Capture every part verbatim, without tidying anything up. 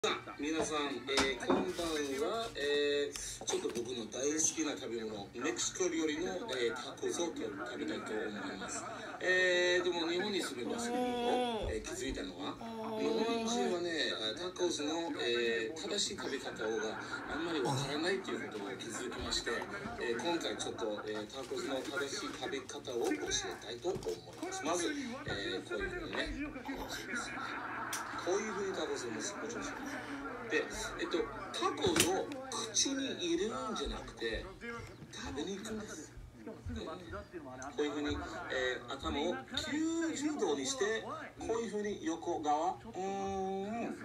さあ皆さん、えー、こんばんは、えー、ちょっと僕の大好きな食べ物メキシコ料理の、えー、タコスを食べたいと思います、えー、でも日本に住めば住むほど、えー、気づいたのは日本人はねタコスの、えー、正しい食べ方をがあんまりわからないということを気づきまして、えー、今回ちょっと、えー、タコスの正しい食べ方を教えたいと思います。まず、えー、こういうふうにねこういうふうにタコスを持ちましょう。で、えっと、タコスを口に入れるんじゃなくて食べに行くんです。うん、こういうふうに、えー、頭をきゅうじゅうどにしてこういうふうに横側うーんうんうんうんうんう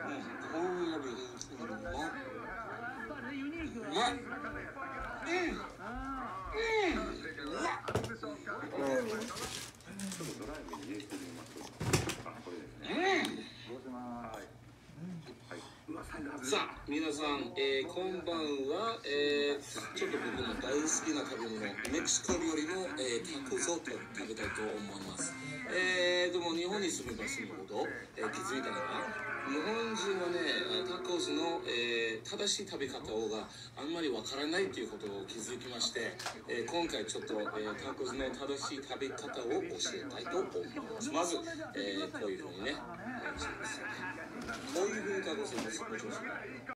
まっさあ皆さん、えー、こんばんは、えー、ちょっと僕の大好きな食べ物メキシコ料理の、えー、タコスを食べたいと思います、えー、でも日本に住めば住むほど、えー、気づいたのは日本人はねタコスの、えー、正しい食べ方をがあんまりわからないということを気づきまして、えー、今回ちょっと、えー、タコスの正しい食べ方を教えたいと思います。まず、えー、こういうふうにねこういうふうにタコスを持ちましょう。